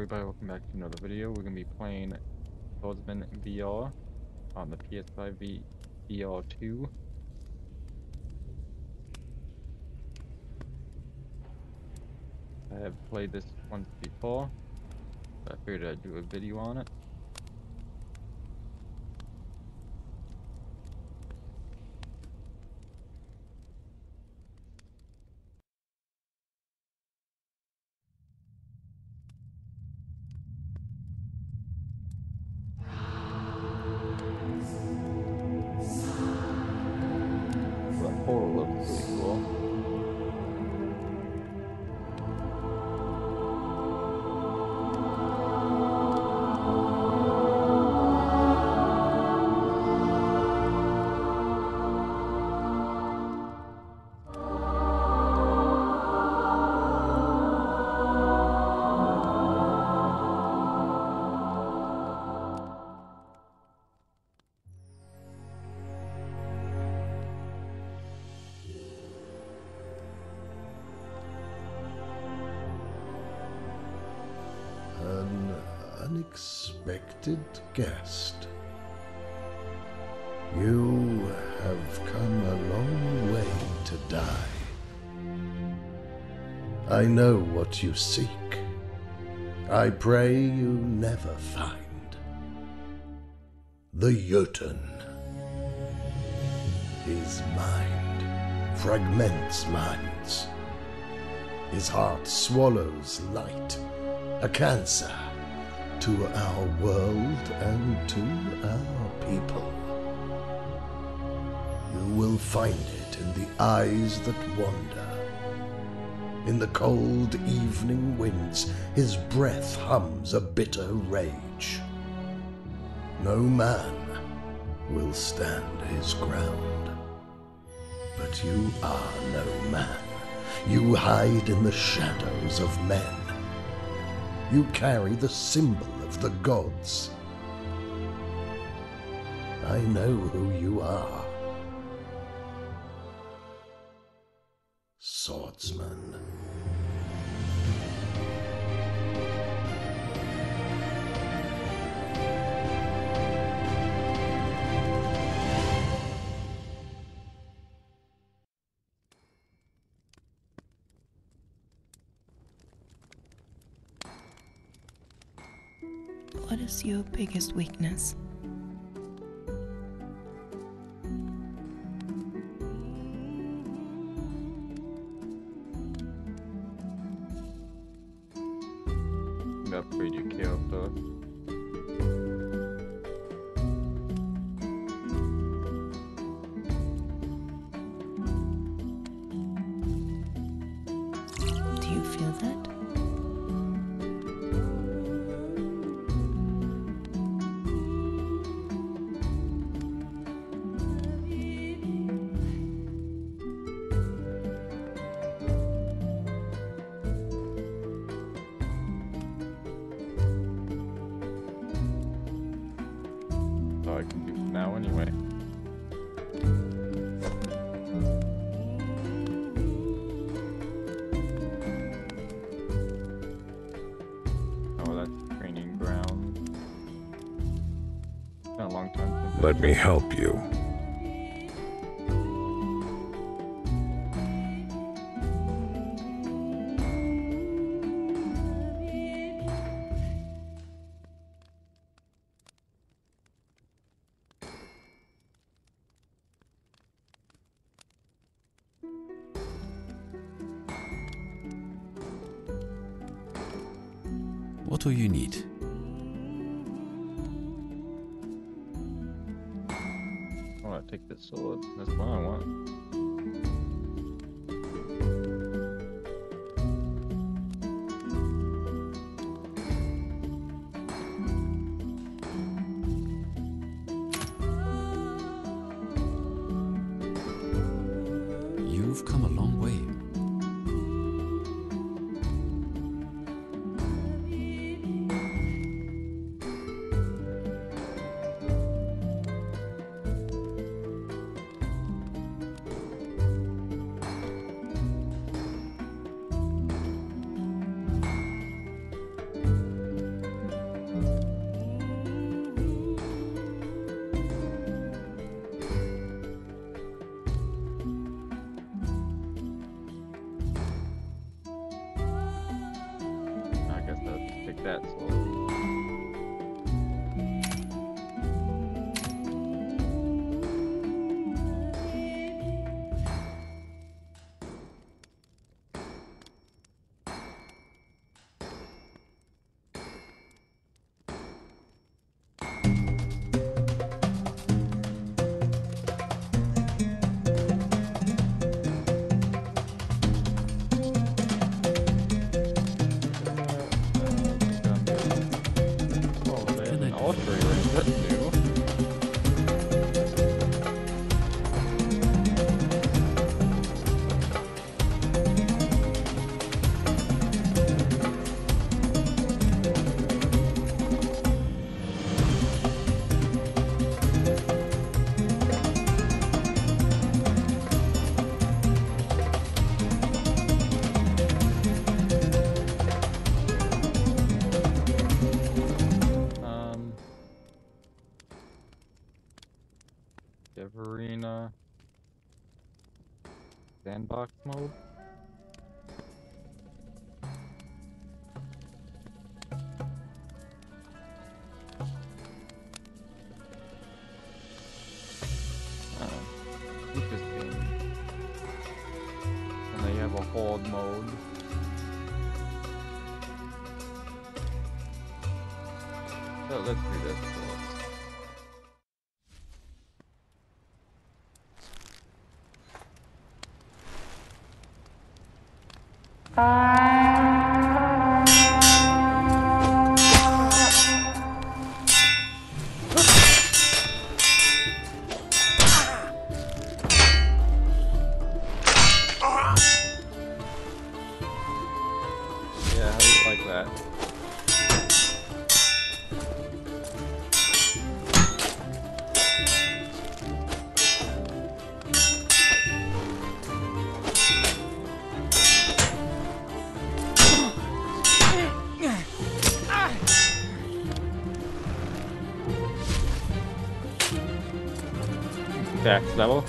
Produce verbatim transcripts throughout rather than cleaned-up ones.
everybody, welcome back to another video. We're going to be playing Swordsman V R on the P S five V R two. I have played this once before, but I figured I'd do a video on it. The portal looks pretty cool. An unexpected guest. You have come a long way to die. I know what you seek. I pray you never find. The Jotun. His mind fragments minds. His heart swallows light. A cancer to our world and to our people. You will find it in the eyes that wander. In the cold evening winds, his breath hums a bitter rage. No man will stand his ground. But you are no man. You hide in the shadows of men. You carry the symbol of the gods. I know who you are. Swordsman. What is your biggest weakness? Upgrade your character. Do you feel that? I can do now anyway. Oh, that's training ground. It's been a long time since Let me help you. What do you need? I want to take this sword. That's what I want. You've come a long way. that sword. Arena sandbox mode. Oh, interesting. And they have a horde mode. So let's do this first. Yeah, how do you like that? Tax level.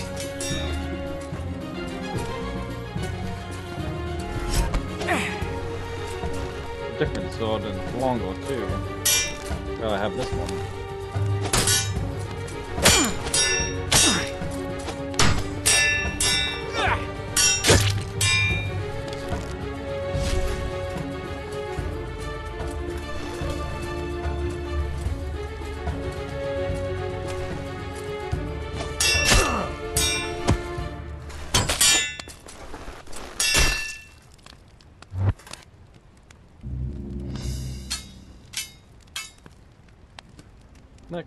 Different sword and longer too. Gotta have this one. Next.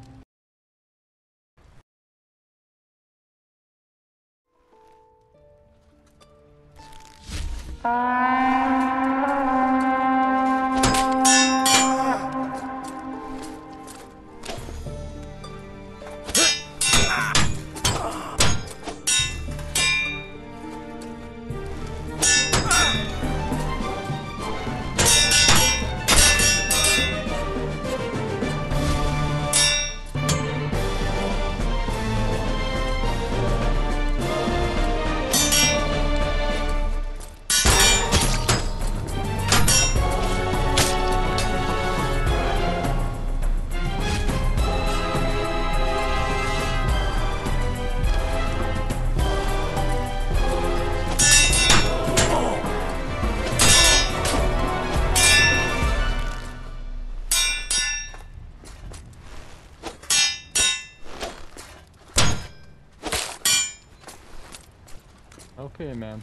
Okay, man.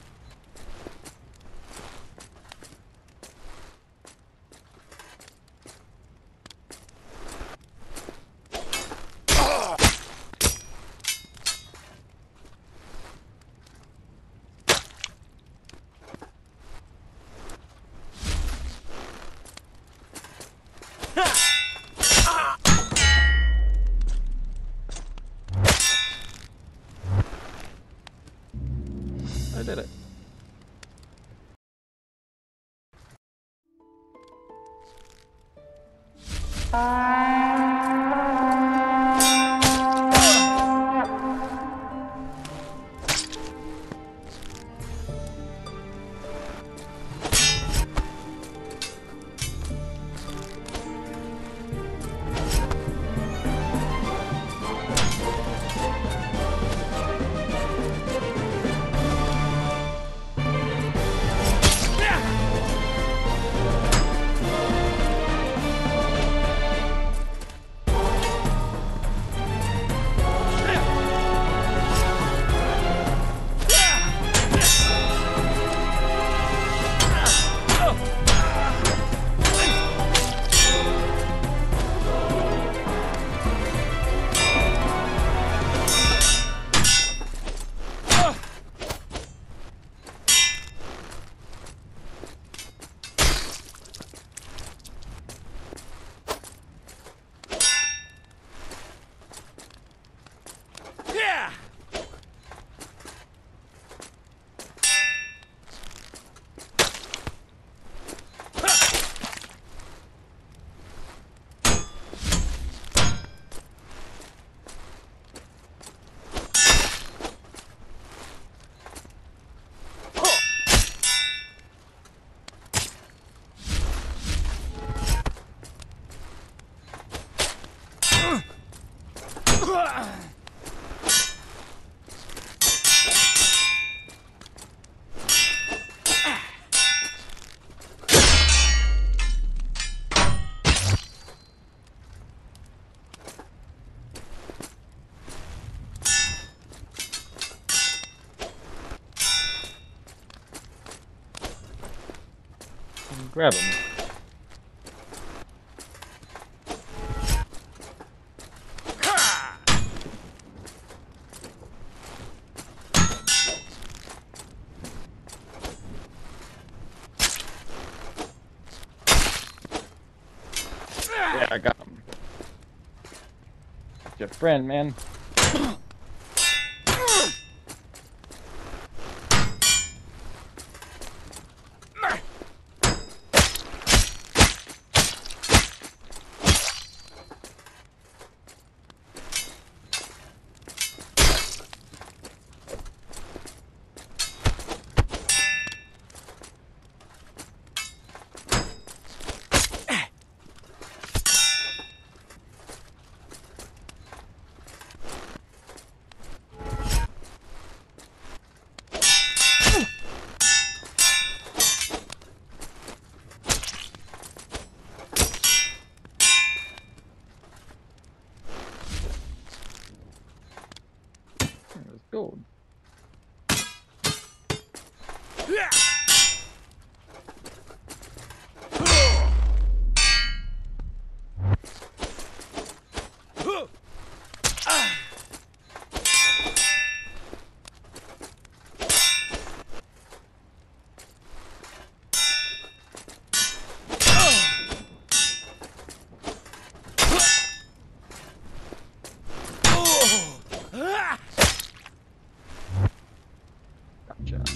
I did it. Grab him. Yeah, I got him. That's your friend, man. There's gold. Gotcha.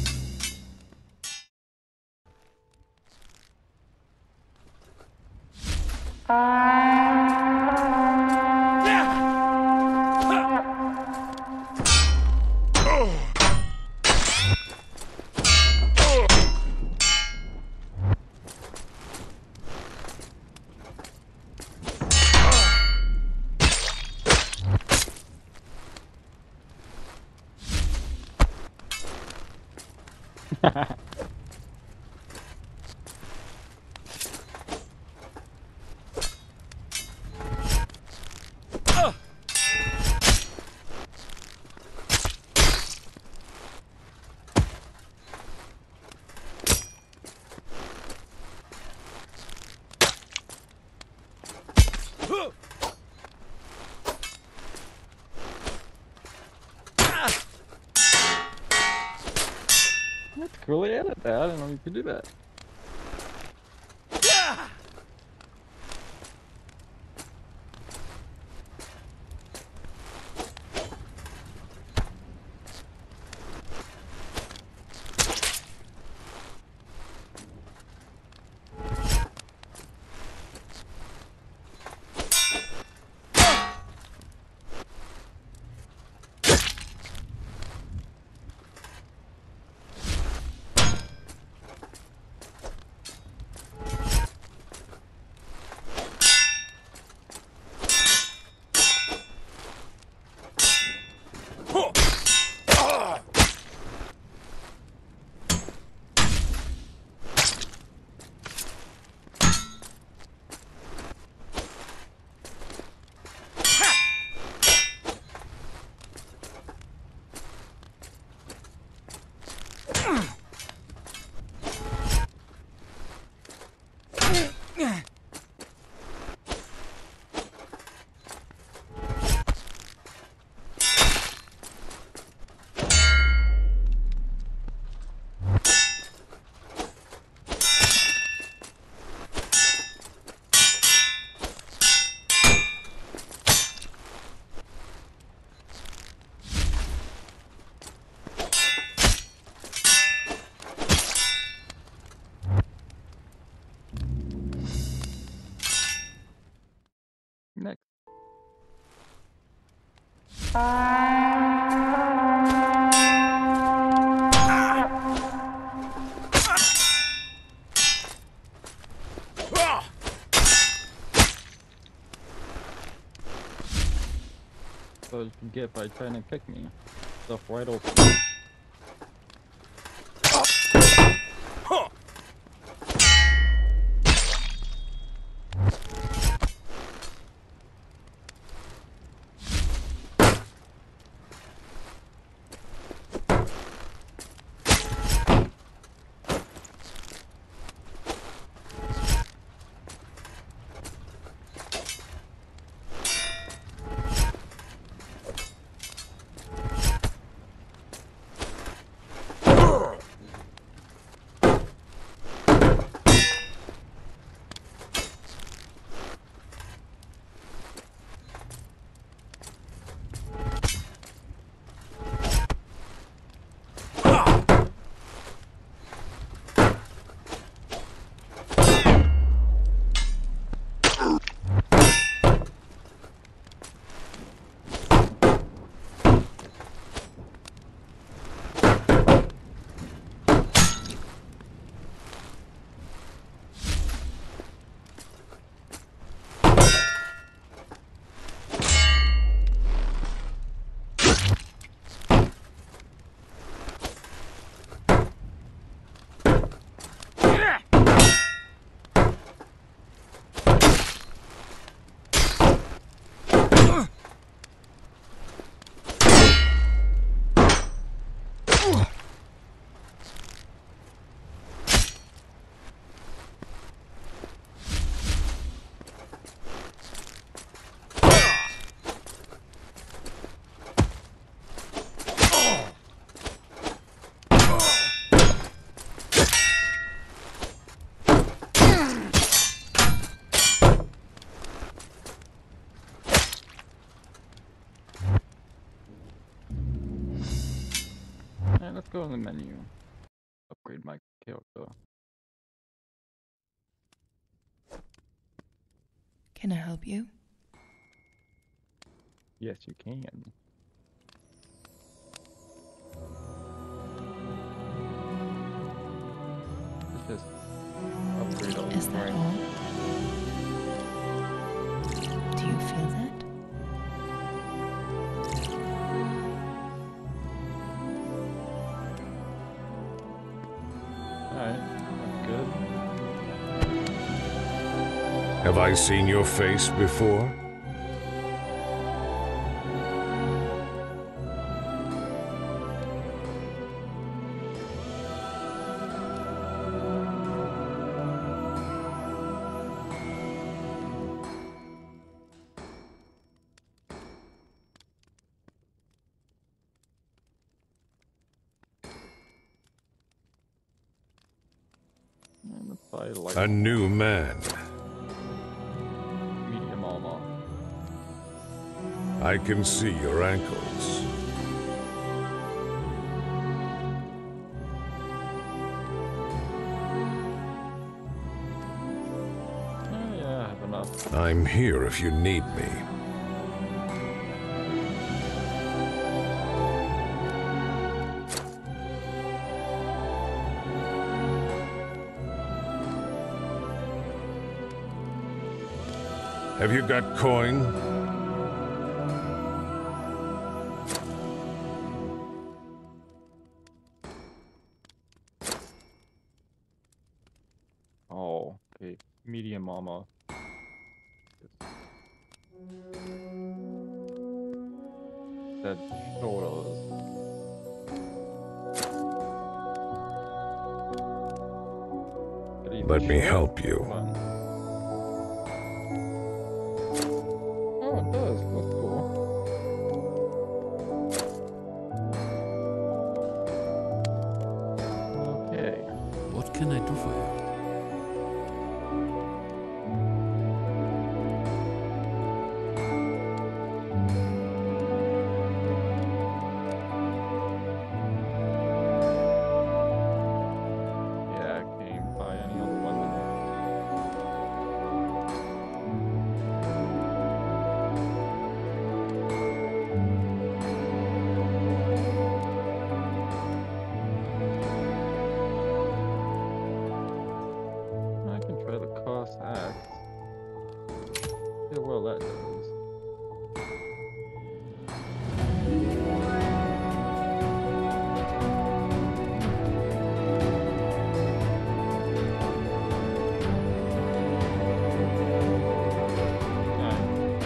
That's cool, I added that. I didn't know you could do that. Next. So you can get by trying to kick me. Stuff right open. Alright, let's go in the menu. Upgrade my character. Can I help you? Yes, you can. Let's just upgrade all Is that all? Do you feel that? Alright, that's good. Have I seen your face before? And let's buy light A new man. medium armor. I can see your ankles. Oh yeah, I have enough. I'm here if you need me. Have you got coin? Oh, okay. Medium armor. Said shoulders. Could even Let me short help you. one. Oh, it does. That's cool. Okay. What can I do for you? Yeah, I can't buy any other weapon. I can try the cross axe. See how well that does. Alright.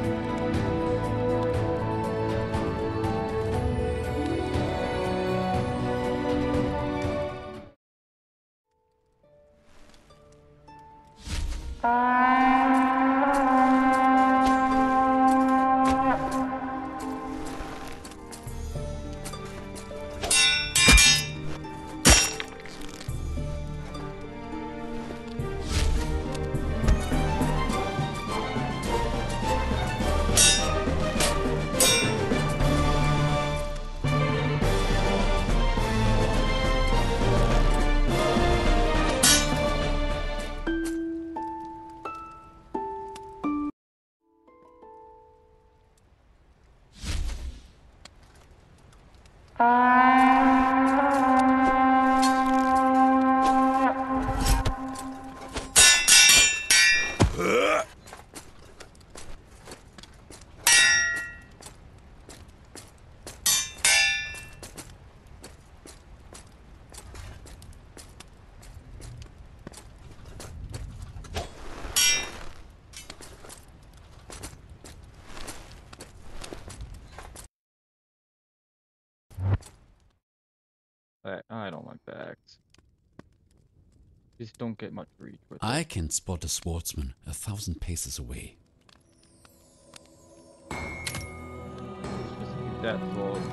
I, I don't like the axe. Just don't get much reach with it. I can spot a swordsman a thousand paces away. Let's just keep that sword.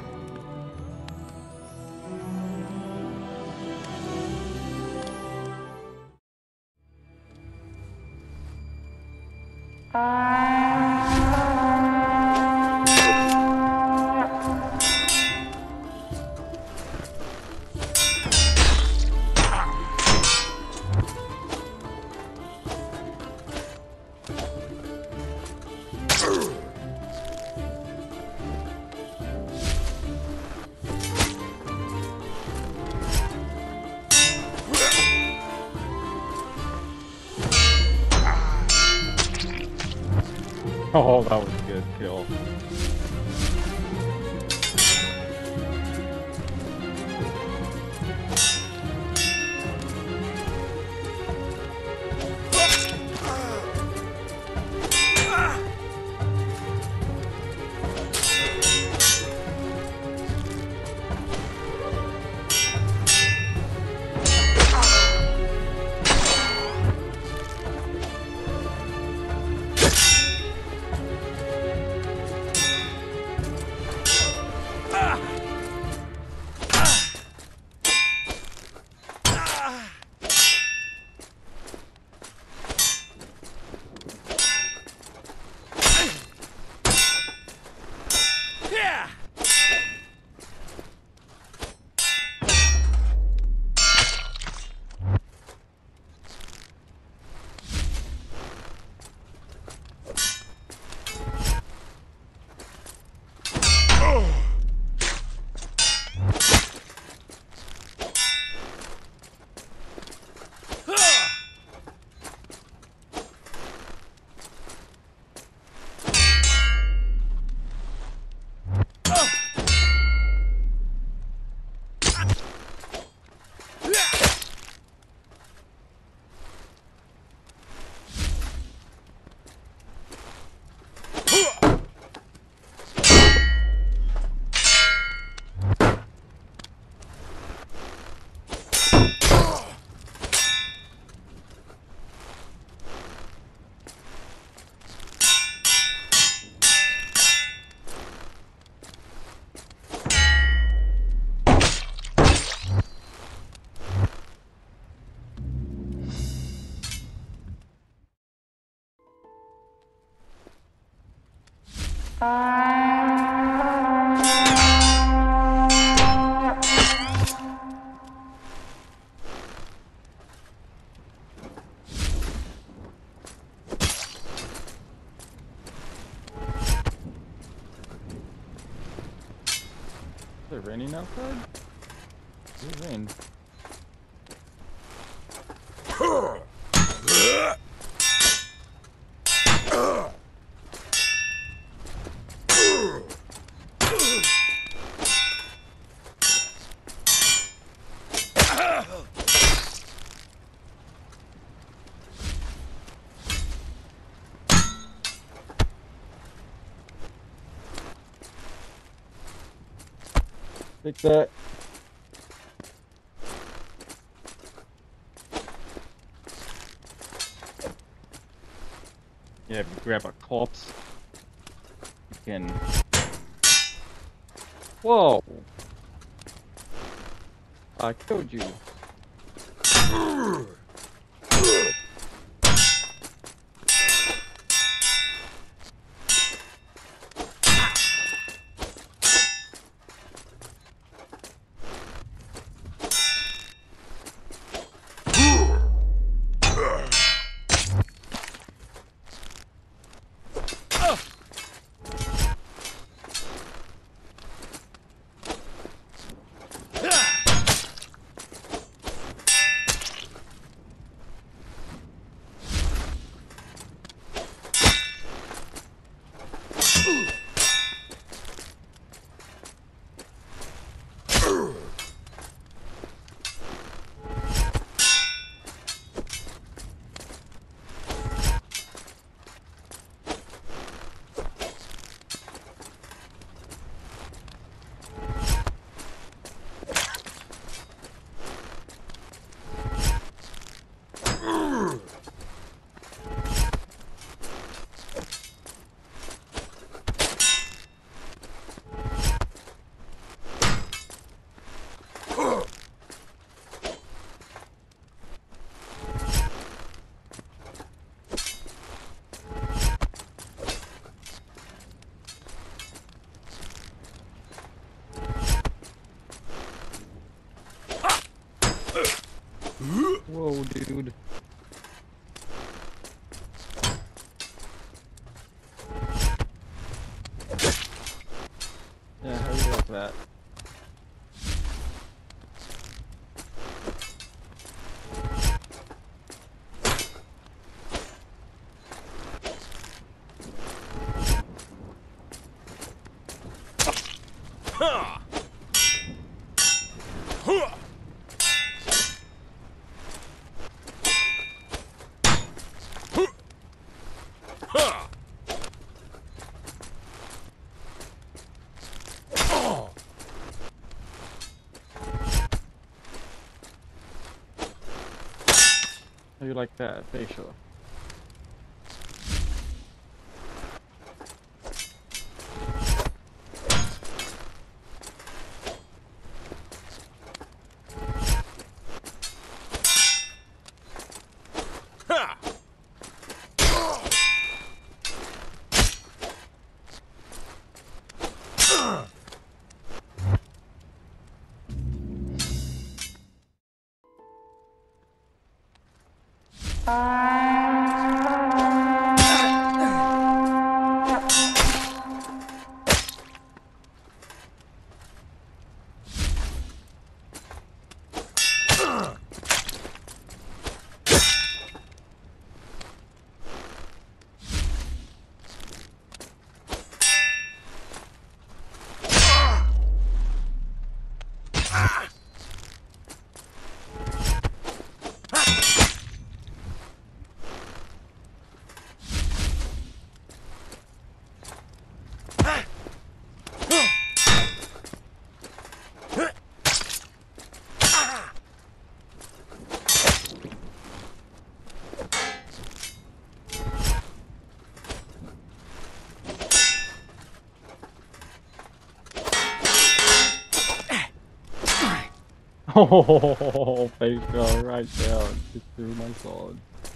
Oh, that was a good kill. Is it raining outside? It rained. Take that. Yeah, if you grab a corpse, you can. Whoa! I killed you. Whoa, dude. Yeah, how do you like that? How you like that facial? Oh, face fell right down just through my sword.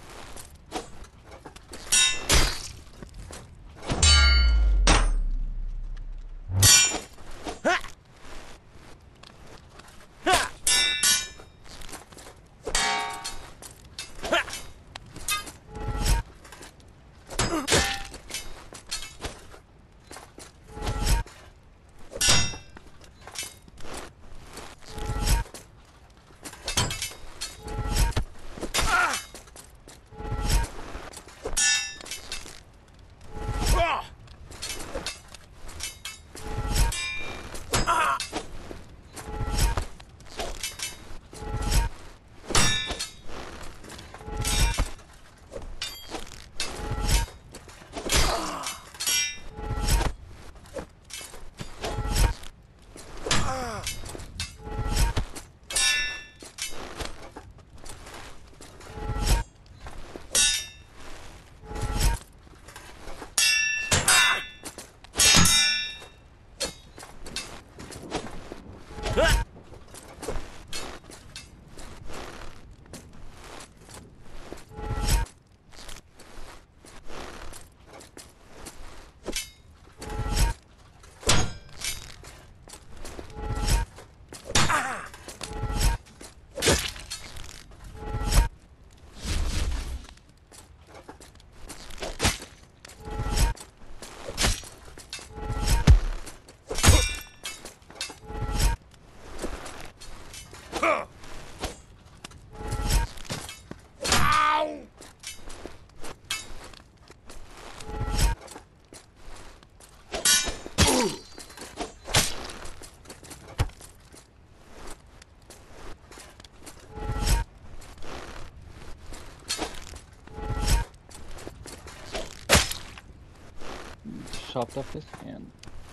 Chopped off his hand.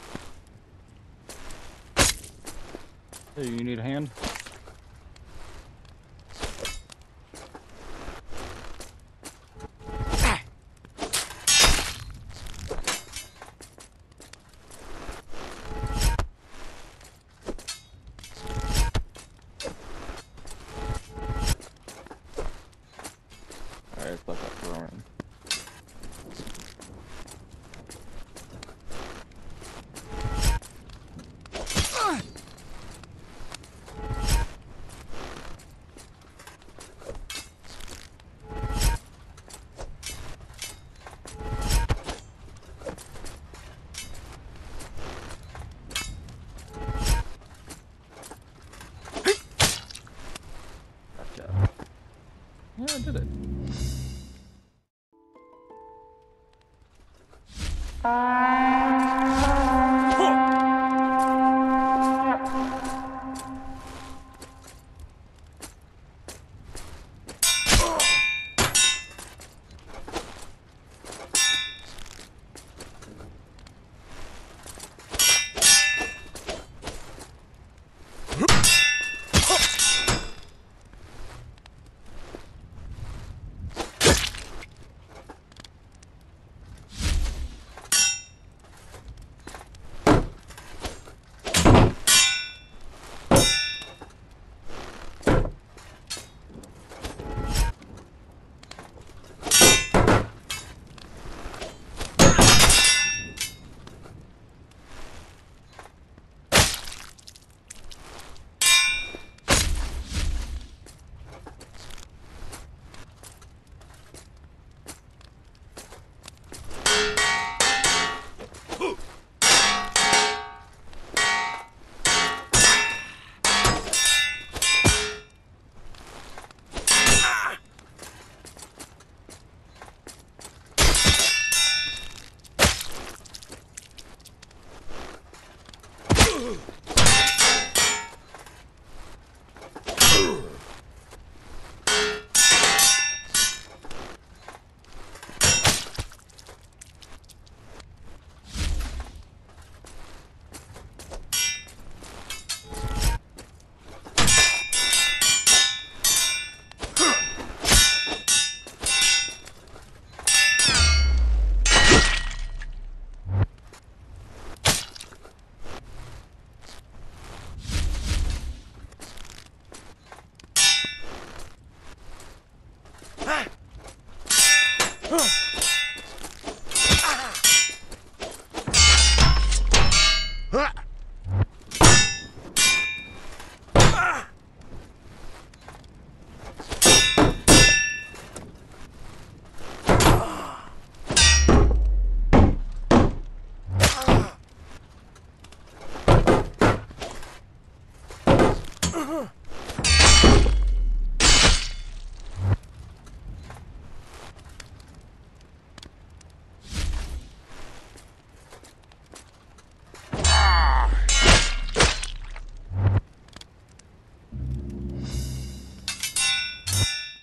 Hey, you need a hand? Alright, let's let that throw in. Yeah, I did it.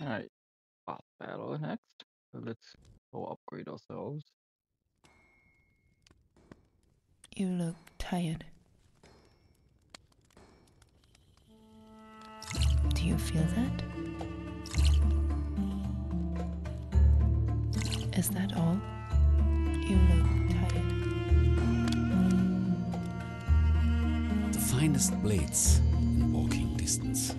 Alright, boss battle next. So let's go upgrade ourselves. You look tired. Do you feel that? Is that all? You look tired. The finest blades in walking distance.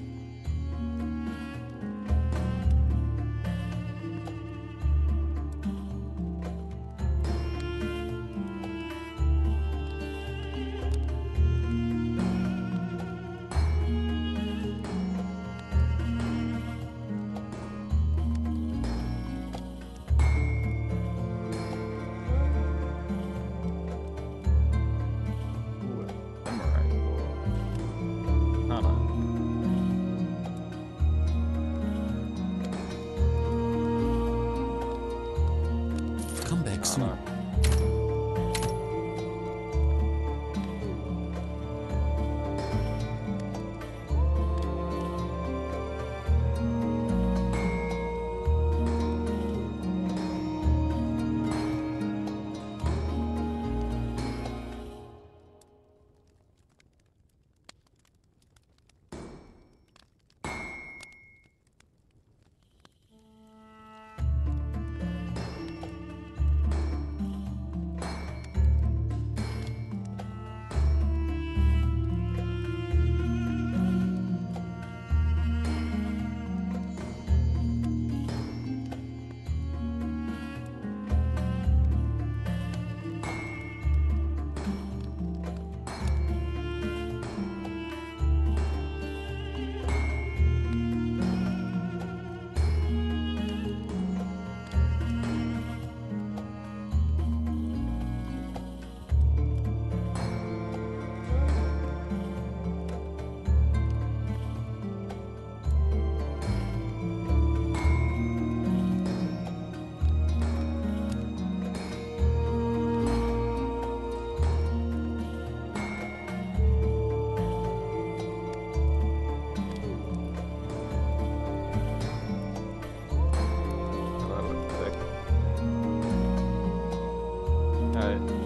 Ooh, a samurai sword. Nada. Come back soon. Nada. That looks sick. Alright.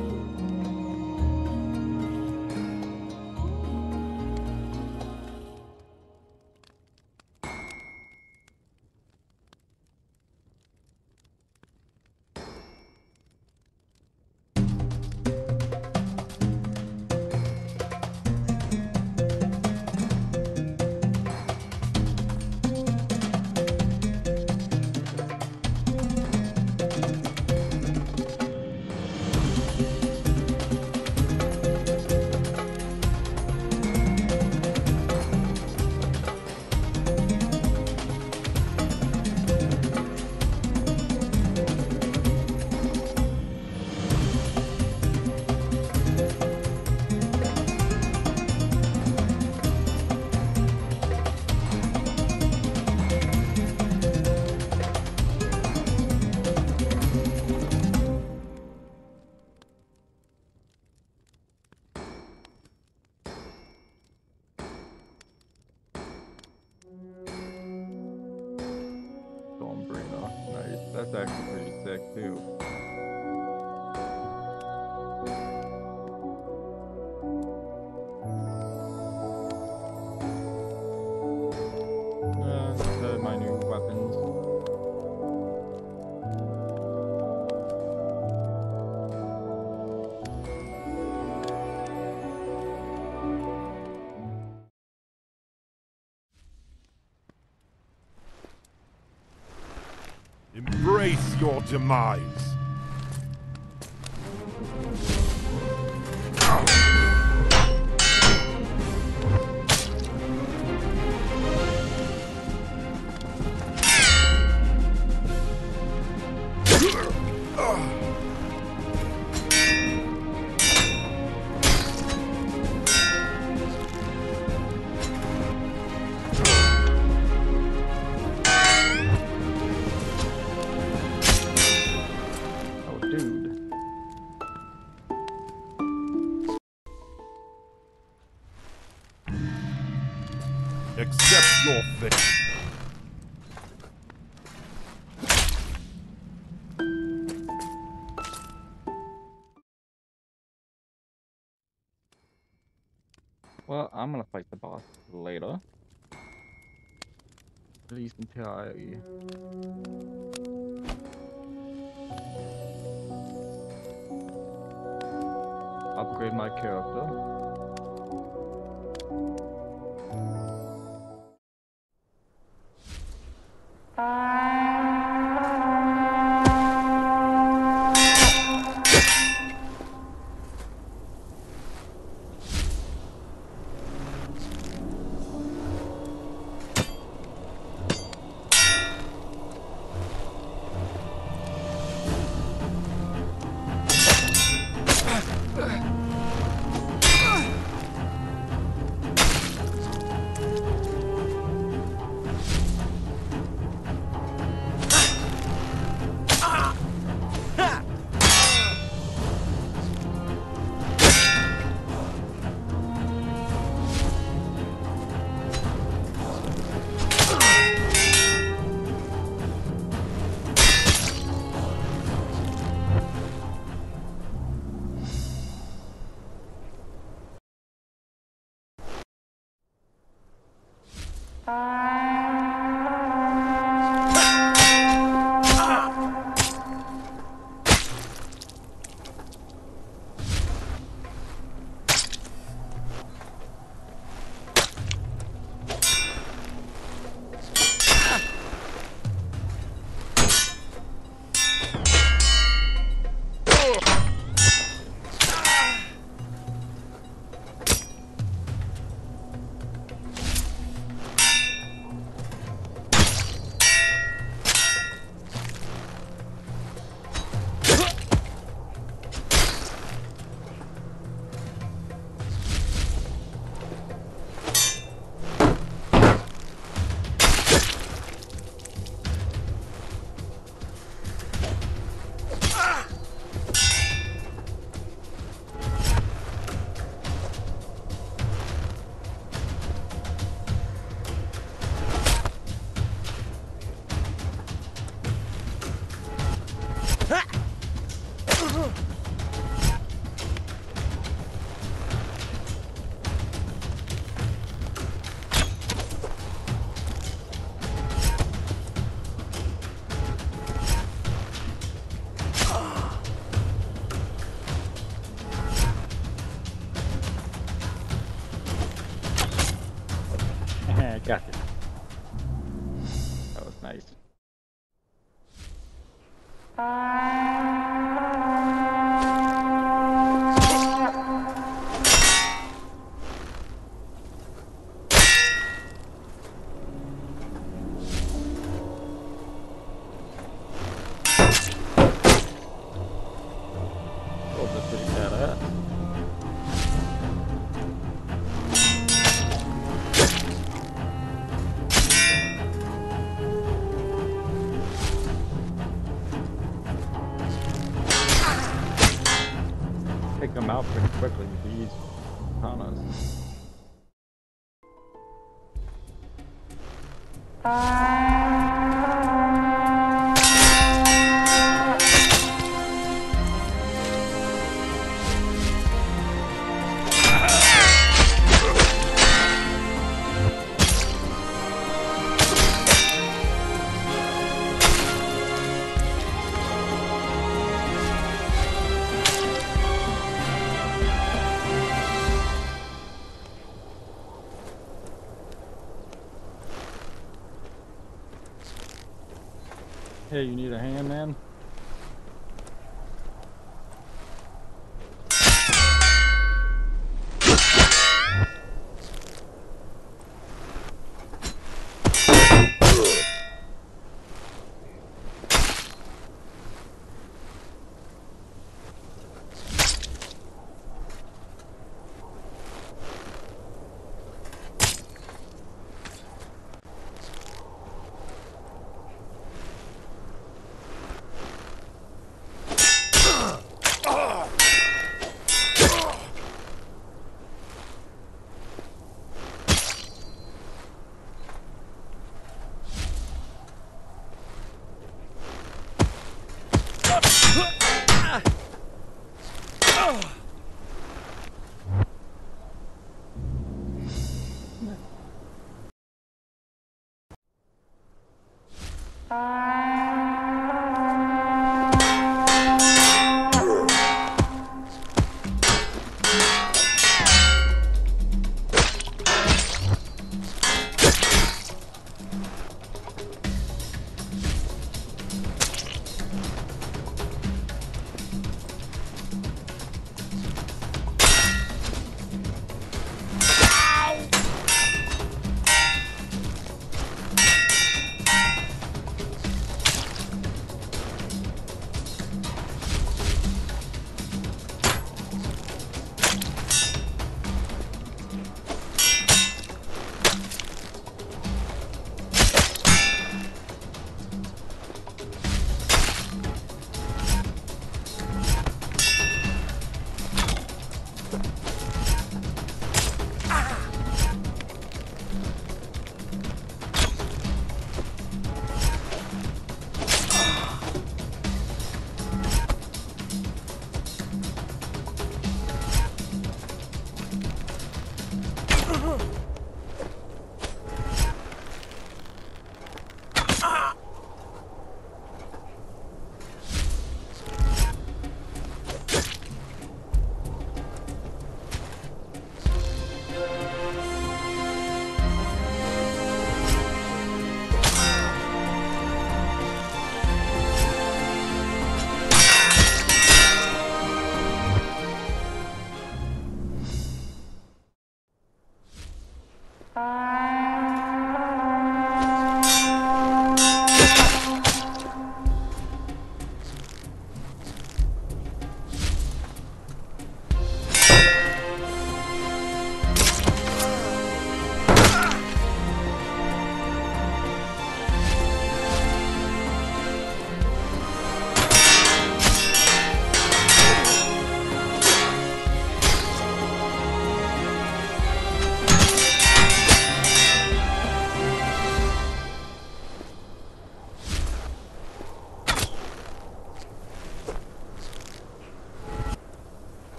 Stormbringer. Nice. That's actually pretty sick too. Uh, the, my new weapons. Embrace your demise. Oh, dude. Accept your fate. Well, I'm gonna fight the boss later. At least until I upgrade my character. Gotcha. That was nice. Oh, that's pretty badass. Take them out pretty quickly with these katanas. Hey, you need a hand, man?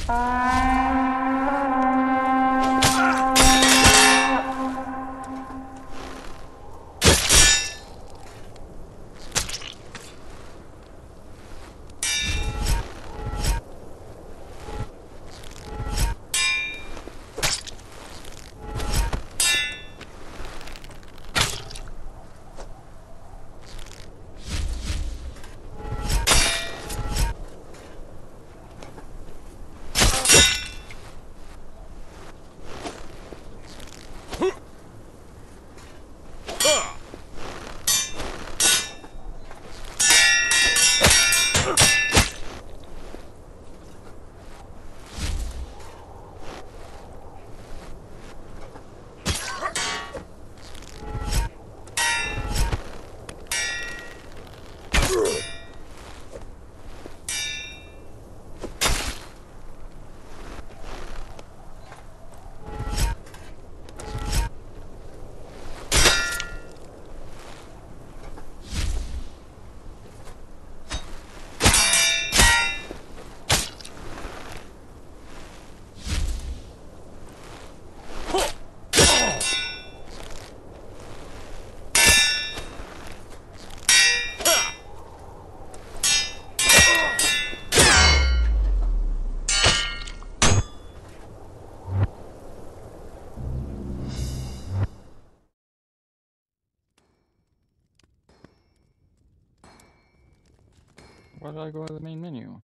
Why did I go to the main menu?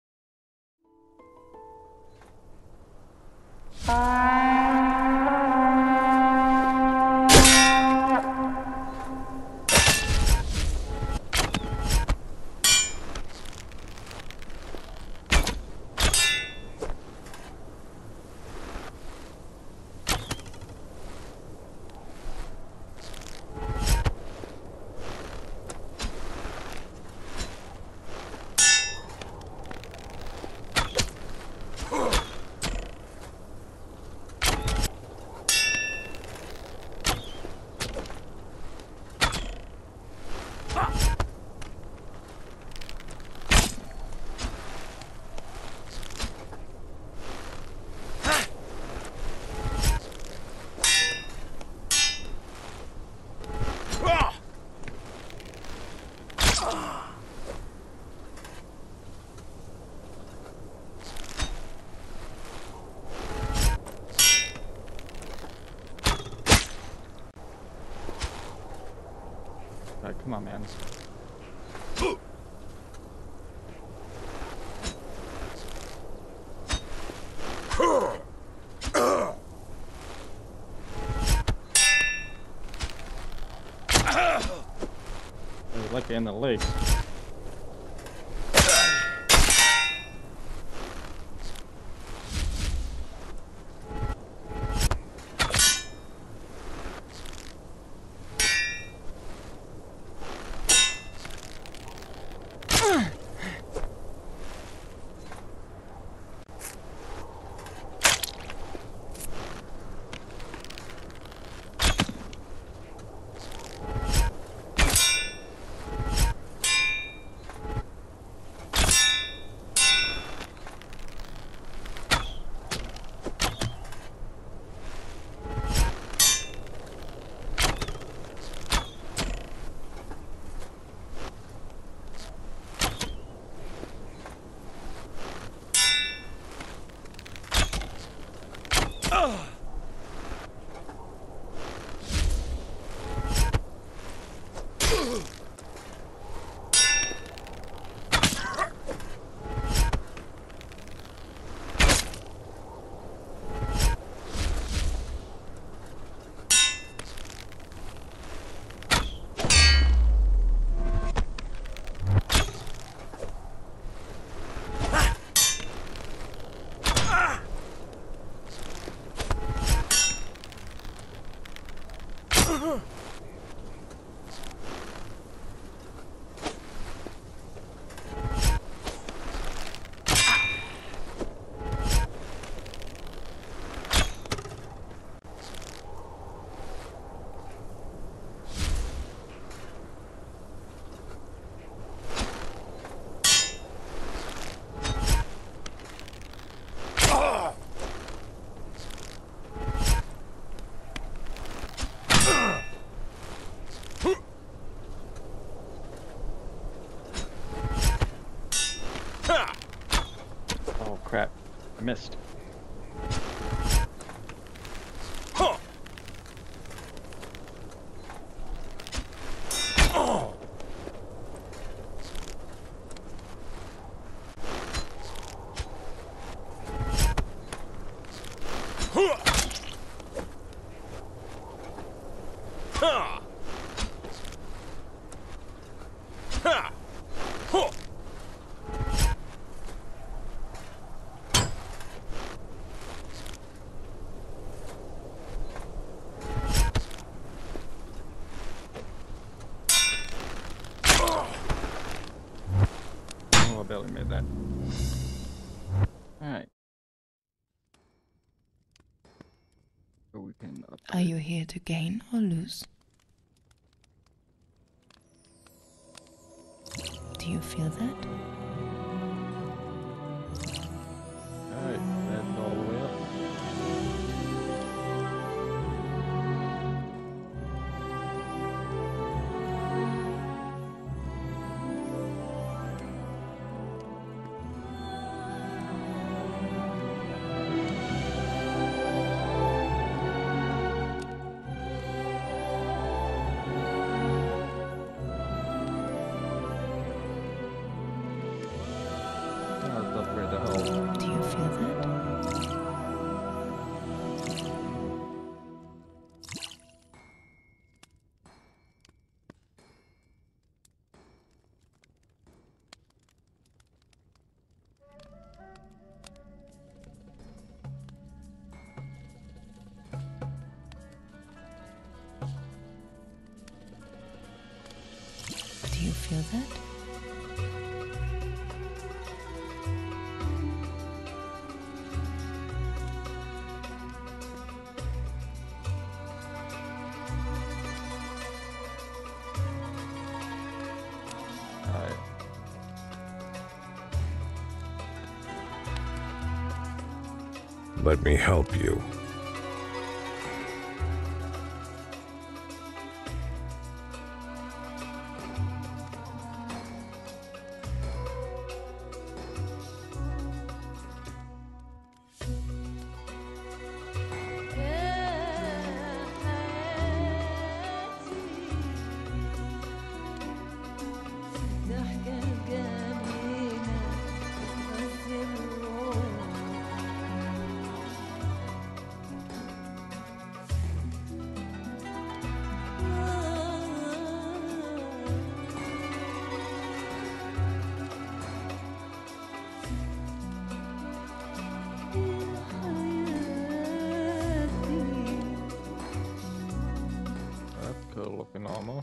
Alright, come on, man. It's like in the lake. I missed. Oh, I barely made that. Alright. So we can Are upgrade. you here to gain or lose? Do you feel that? Alright, that's all the way up. Now let's upgrade the hull. Do you feel that? Do you feel that? Alright. Let me help you. That's cool looking armor.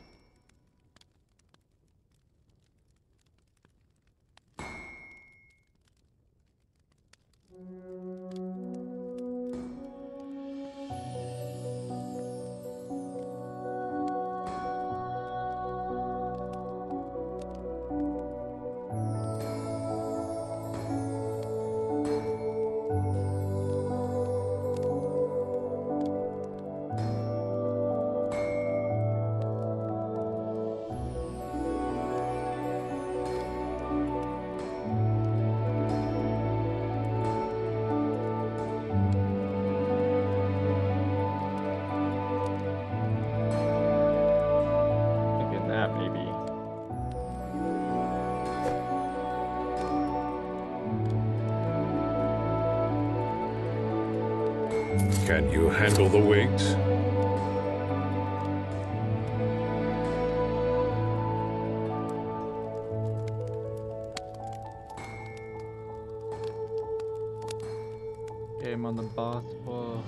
Thinking that maybe. Can you handle the weight? Game on the boss for.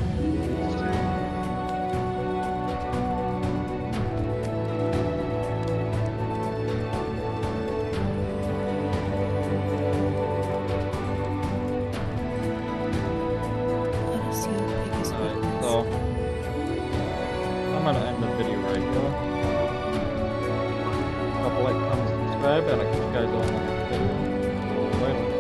What is your biggest Alright, weakness? so I'm gonna end the video right here. Drop a like, comment, subscribe, and I'll catch you guys all in the next video. So later.